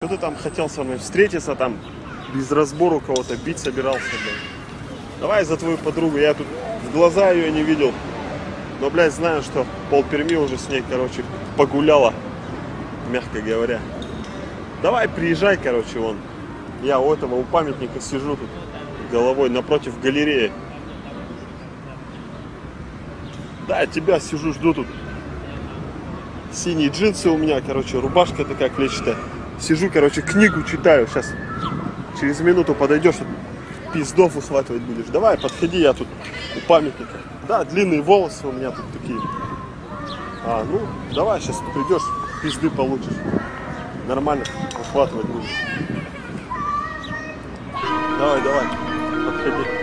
Что ты там хотел со мной встретиться, там без разбору кого-то бить собирался, блядь? Давай за твою подругу, я тут в глаза ее не видел. Но, блядь, знаю, что полперми уже с ней, короче, погуляла, мягко говоря. Давай, приезжай, короче, вон. Я у этого, у памятника сижу тут головой напротив галереи. Да, тебя сижу, жду тут. Синие джинсы у меня, короче, рубашка такая клетчатая. Сижу, короче, книгу читаю. Сейчас через минуту подойдешь, пиздов усватывать будешь. Давай, подходи, я тут у памятника. Да, длинные волосы у меня тут такие. Ну, давай, сейчас придешь, пизды получишь. Нормально ухватывать будешь. Давай, подходи.